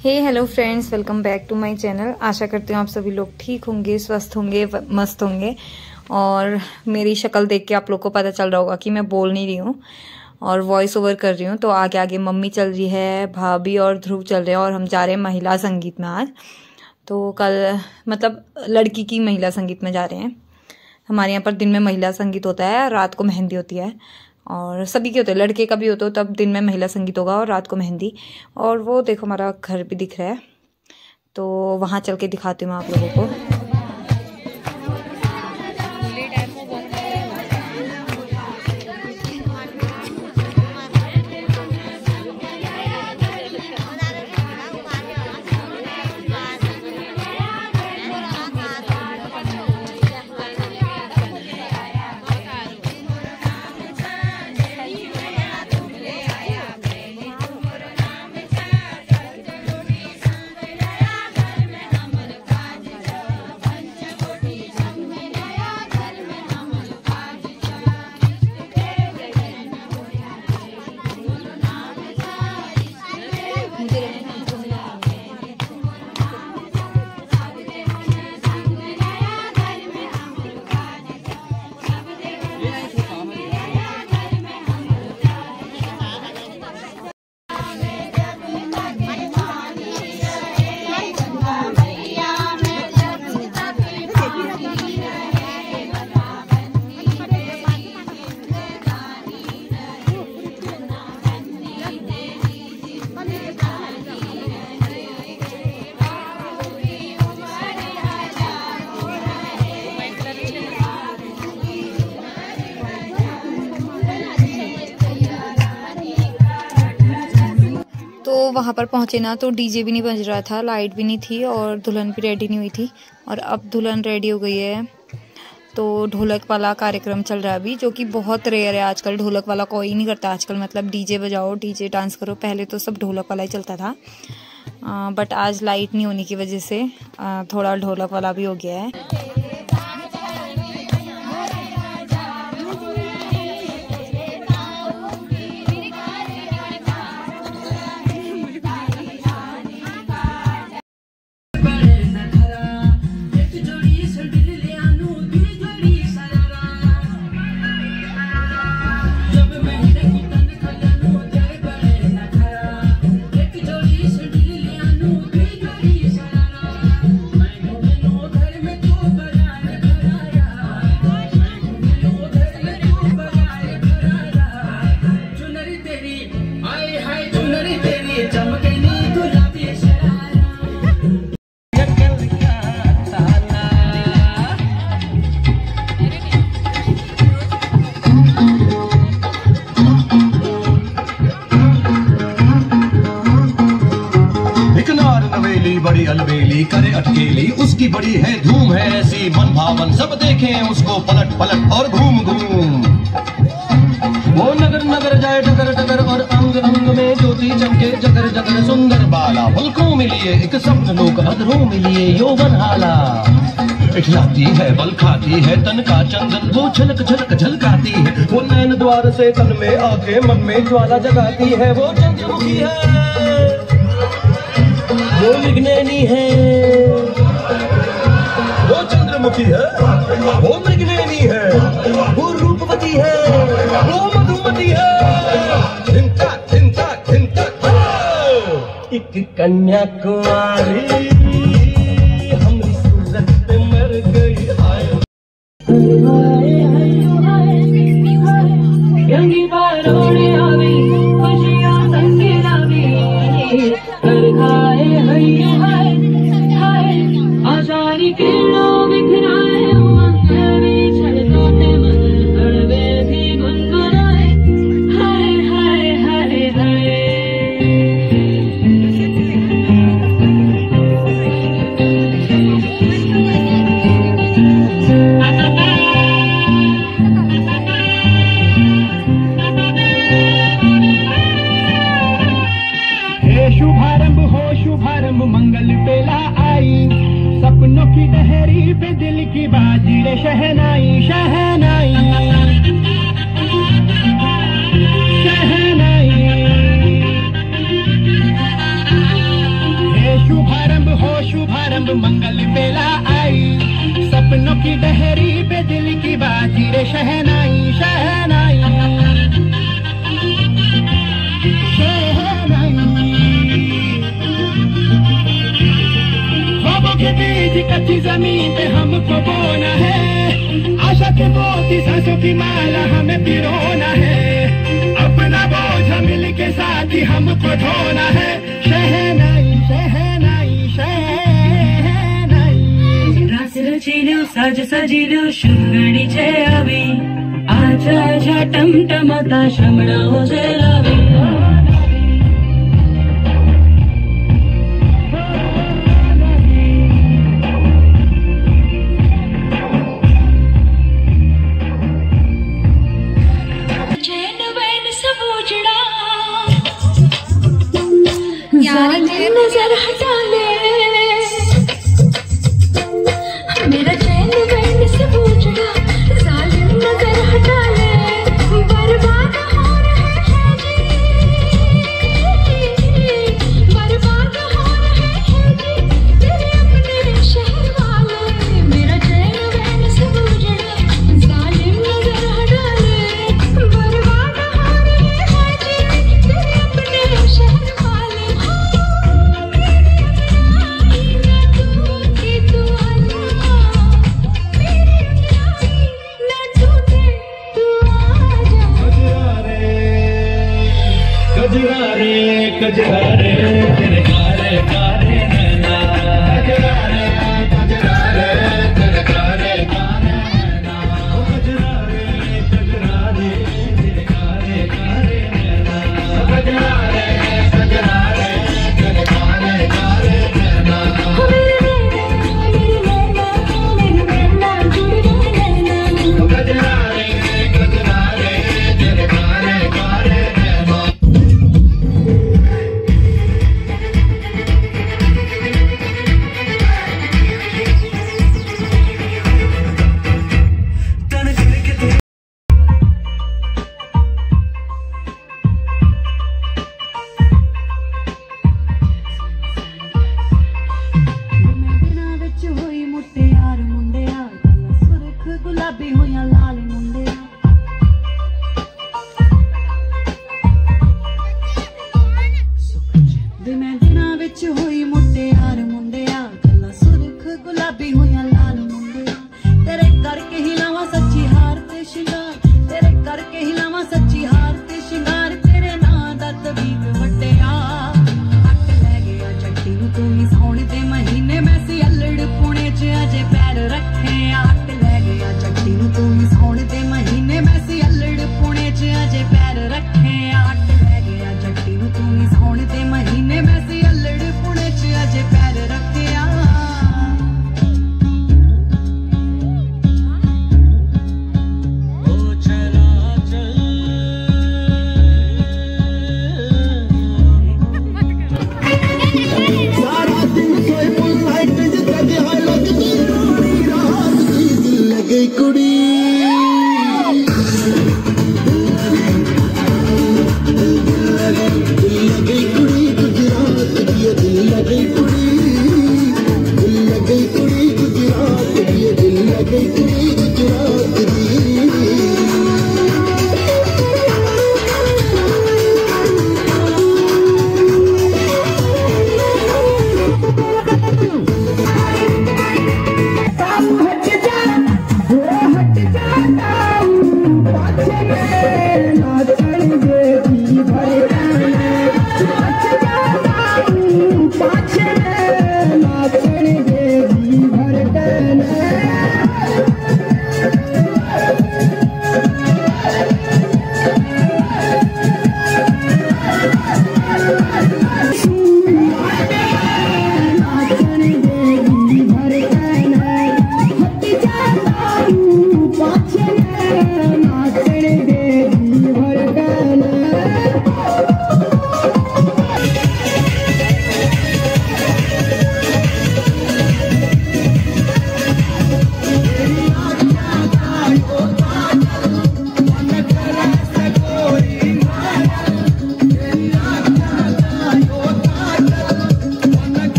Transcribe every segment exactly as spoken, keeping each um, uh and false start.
Hey hello friends, welcome back to my channel. आशा करती हूँ आप सभी लोग ठीक होंगे, स्वस्थ होंगे, मस्त होंगे। और मेरी शक्ल देख के आप लोग को पता चल रहा होगा कि मैं बोल नहीं रही हूँ और वॉइस ओवर कर रही हूँ। तो आगे आगे मम्मी चल रही है, भाभी और ध्रुव चल रहे हैं और हम जा रहे हैं महिला संगीत में आज। तो कल मतलब लड़की की महिला संगीत में जा रहे हैं। हमारे यहाँ पर दिन में महिला संगीत होता है, रात को मेहंदी होती है और सभी के होते हैं, लड़के का भी होता है। तब दिन में महिला संगीत होगा और रात को मेहंदी। और वो देखो हमारा घर भी दिख रहा है, तो वहाँ चल के दिखाती हूँ आप लोगों को। तो वहाँ पर पहुँचे ना तो डीजे भी नहीं बज रहा था, लाइट भी नहीं थी और दुल्हन भी रेडी नहीं हुई थी। और अब दुल्हन रेडी हो गई है, तो ढोलक वाला कार्यक्रम चल रहा है अभी, जो कि बहुत रेयर है आजकल। ढोलक वाला कोई नहीं करता आजकल, मतलब डीजे बजाओ, डीजे डांस करो। पहले तो सब ढोलक वाला ही चलता था, आ, बट आज लाइट नहीं होने की वजह से आ, थोड़ा ढोलक वाला भी हो गया है। बड़ी अलबेली करे अटकेली, उसकी बड़ी है धूम है ऐसी मन भावन, सब देखें उसको पलट पलट और घूम घूम। वो नगर नगर जाए टकर टकर और अंग अंग में ज्योति चमके जगर जगर। सुंदर बाला पलकों मिलिए एक सपन लोक अधरों मिलिए यौवन हाला। इठलाती है बल खाती है तन का चंदन, वो झलक झलक झलकाती है। वो नैन द्वार से तन में आके मन में ज्वाला जगाती है। वो चंद्रमुखी है, वो मृगनयनी है, वो चंद्रमुखी है, वो मृगनयनी है, वो रूपवती है, वो मधुमती है। चिंता चिंता चिंता एक कन्याकुमारी हमरी सूरत पे मर गई। गंगी बारोड़े आवी खुशियां संगे लावी, कर खाए हई हाय हाय आजारी किरणों बिखराए। उमंग में छलकों ते मन हड़वे भी गुनगुनाए। हाय हाय हाय हाय शुभारंभ हो शुभारंभ मंगल बेला आई। सपनों की डहरी पे दिल की बाजी रे शहनाई शहनाई शहनाई। रंग मंगल बेला आई, सपनों की डहरी पे दिल की बाजी रे शहनाई शहनाई शहनाई। ख्वाबों के बीज कच्ची जमीन पे हमको बोना है, आशा के मोती सांसों की माला हमें पिरोना है, अपना बोझ मिल के साथ ही हमको ढोना है। शहनाई शहनाई शहनाई। रास रचिलो साज सजिलो शुभगणी जय आवे, आजा आजा टमटमाता शमणाओ जलावे। नजर हटा ले मेरा चैन बैठ से पूछना, जालिम नजर हटा ले, बर्बाद हो रहे हैं जी, बर्बाद हो रहे हैं जी तेरे अपने शहर वाले। मेरा चैन बैठ से पूछना, जालिम नजर हटा ले, बर्बाद हो रहे हैं जी तेरे अपने शहर वाले। कजरारे कजरारे तेरे कारे कारे नैना, कजरारे कजरारे तेरे कारे कारे नैना, कजरारे कजरारे तेरे कारे कारे नैना, कजरारे कजरारे तेरे कारे कारे नैना। कजरारे कजरारे तेरे कारे कारे नैना।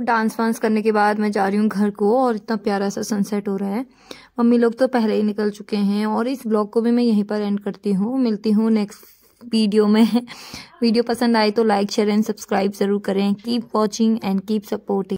डांस वांस करने के बाद मैं जा रही हूँ घर को और इतना प्यारा सा सनसेट हो रहा है। मम्मी लोग तो पहले ही निकल चुके हैं और इस ब्लॉग को भी मैं यहीं पर एंड करती हूँ। मिलती हूँ नेक्स्ट वीडियो में। वीडियो पसंद आए तो लाइक शेयर एंड सब्सक्राइब जरूर करें। Keep watching and keep supporting.